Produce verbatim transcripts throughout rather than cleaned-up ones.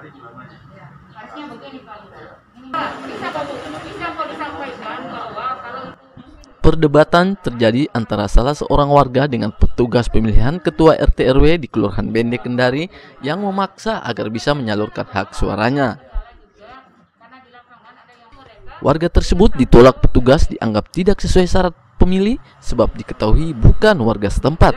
Harusnya begini Pak Lurah. Bisa kok bisa kok disampaikan bahwa kalau Perdebatan terjadi antara salah seorang warga dengan petugas pemilihan ketua R T R W di Kelurahan Bende Kendari yang memaksa agar bisa menyalurkan hak suaranya. Warga tersebut ditolak petugas dianggap tidak sesuai syarat pemilih sebab diketahui bukan warga setempat.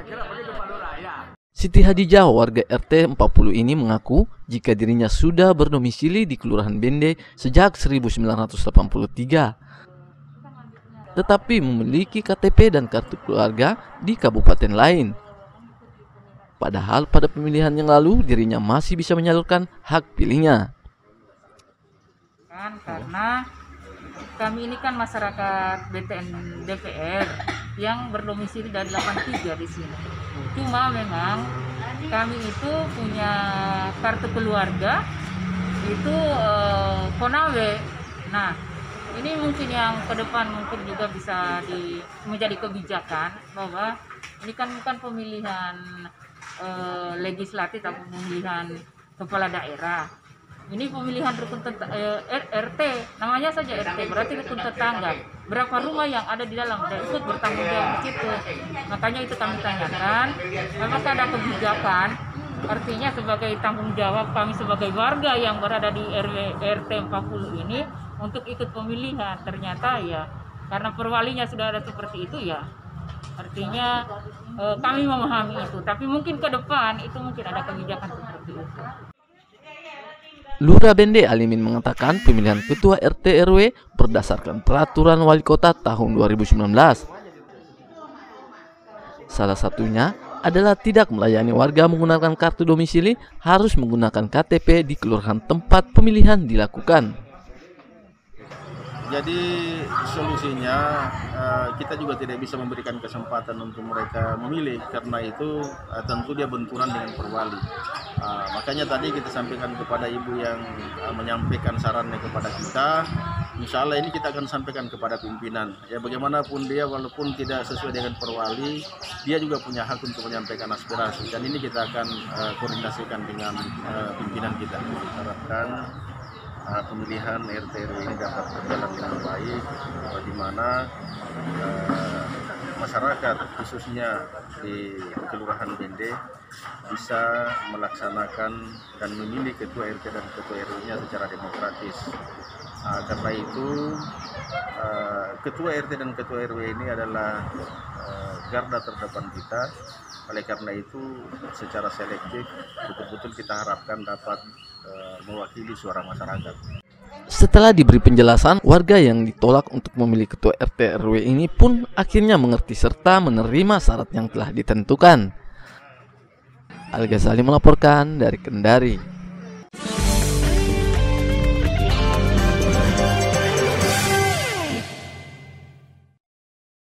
Siti Hadijah, warga R T empat puluh ini mengaku jika dirinya sudah berdomisili di Kelurahan Bende sejak seribu sembilan ratus delapan puluh tiga. Tetapi memiliki K T P dan kartu keluarga di kabupaten lain. Padahal pada pemilihan yang lalu dirinya masih bisa menyalurkan hak pilihnya. kan karena kami ini kan masyarakat B T N D P R yang berdomisili dari delapan puluh tiga di sini. Cuma memang kami itu punya kartu keluarga itu eh, Konawe. Nah, ini mungkin yang ke depan mungkin juga bisa di, menjadi kebijakan bahwa ini kan bukan pemilihan eh, legislatif atau pemilihan kepala daerah. Ini pemilihan rukun tetangga, eh, R T, namanya saja R T, berarti rukun tetangga. Berapa rumah yang ada di dalam dan ikut bertanggung jawab di situ. Makanya itu kami tanyakan, apakah ada kebijakan? Artinya sebagai tanggung jawab kami sebagai warga yang berada di R W R T empat puluh ini untuk ikut pemilihan. Ternyata ya karena perwalinya sudah ada seperti itu ya, artinya eh, kami memahami itu, tapi mungkin ke depan itu mungkin ada kebijakan seperti itu. Lurah Bende Alimin mengatakan pemilihan ketua R T R W berdasarkan peraturan wali kota tahun dua ribu sembilan belas. Salah satunya adalah tidak melayani warga menggunakan kartu domisili, harus menggunakan K T P di kelurahan tempat pemilihan dilakukan. Jadi solusinya uh, kita juga tidak bisa memberikan kesempatan untuk mereka memilih, karena itu uh, tentu dia benturan dengan perwali. Uh, makanya tadi kita sampaikan kepada ibu yang uh, menyampaikan sarannya kepada kita, insya Allah ini kita akan sampaikan kepada pimpinan. Ya bagaimanapun dia walaupun tidak sesuai dengan perwali, dia juga punya hak untuk menyampaikan aspirasi. Dan ini kita akan uh, koordinasikan dengan uh, pimpinan kita. Kita harapkan Uh, pemilihan R T R W ini dapat berjalan dengan baik, uh, di mana uh, masyarakat khususnya di Kelurahan Bende bisa melaksanakan dan memilih ketua R T dan ketua R W-nya secara demokratis. Uh, karena itu uh, ketua R T dan ketua R W ini adalah uh, garda terdepan kita. Oleh karena itu secara selektif betul-betul kita harapkan dapat uh, mewakili suara masyarakat. Setelah diberi penjelasan, warga yang ditolak untuk memilih ketua R T R W ini pun akhirnya mengerti serta menerima syarat yang telah ditentukan. Al Ghazali melaporkan dari Kendari.